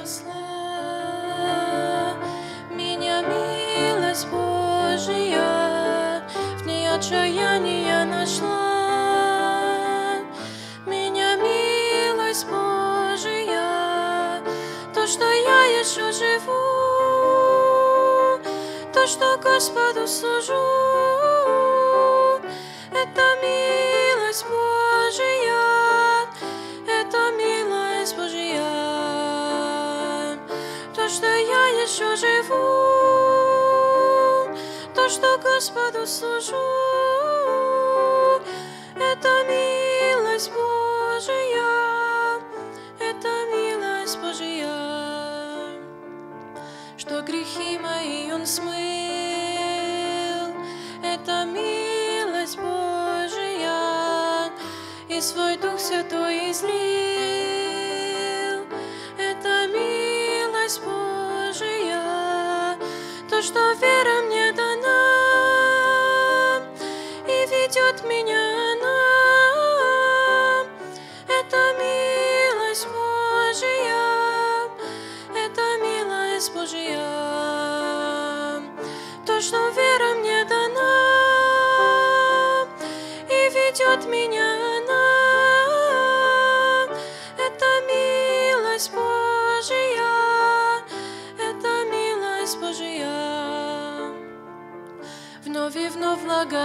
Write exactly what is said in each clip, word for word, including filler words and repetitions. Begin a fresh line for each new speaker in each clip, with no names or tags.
спасла. Меня милость Божия в ней отчаяние нашла. Меня милость Божия, то, что я еще живу, то, что Господу служу, это милость Божия, это милость Божия. То, что я еще живу, то, что Господу служу, это милость Божия, это милость Божия. Что грехи мои Он смыл, это милость Божия, и свой Дух Святой излил, это милость Божия. То, что вера мне дана, и ведет меня она, это милость Божия, это милость Божия. То, что вера мне дана, и ведет меня она, это милость Божия, это милость Божия. Вновь и вновь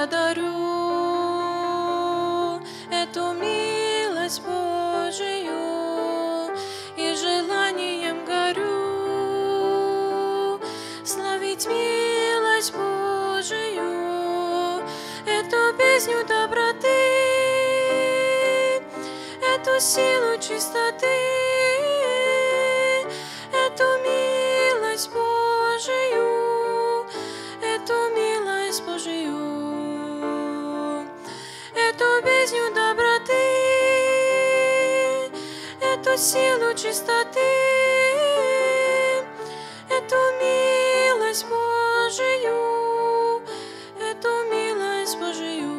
благодарю эту милость Божию, и желанием горю славить милость Божию, эту песню доброты, эту силу чистоты, эту милость Божию, эту милость Божию, эту песню доброты, эту силу чистоты, эту милость Божию, эту милость Божию.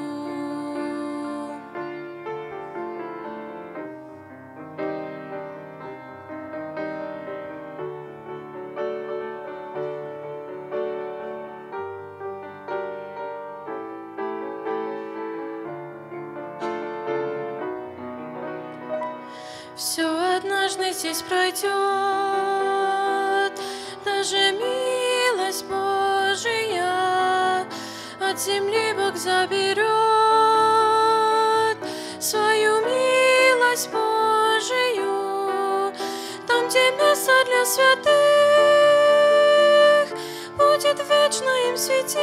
Все однажды здесь пройдет, даже милость Божия от земли Бог заберет свою милость Божию. Там, где место для святых, будет вечно им светить.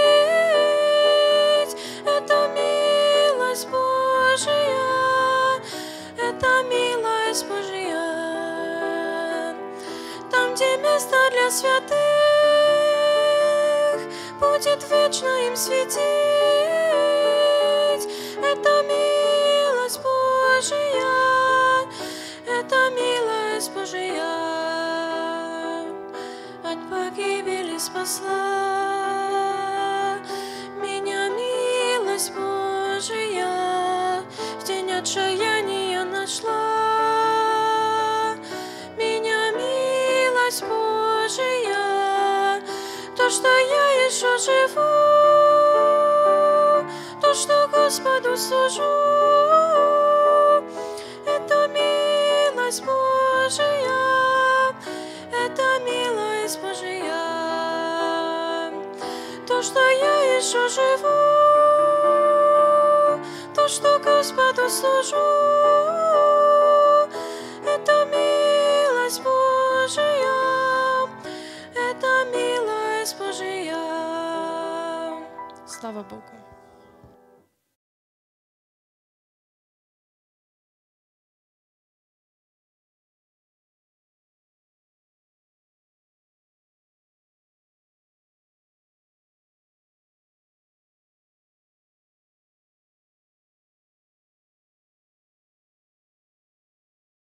Это милость Божия, это милость Божия. Там, где место для святых, будет вечно им светить. Это милость Божия, это милость Божия. От погибели спасла меня милость Божия, в день отчаяния нашла меня милость Божия. То, что я еще живу, то, что Господу служу, это милость Божия, это милость Божия. То, что я еще живу, то, что Господу служу, это милость Божия, это милость Божия. Слава Богу.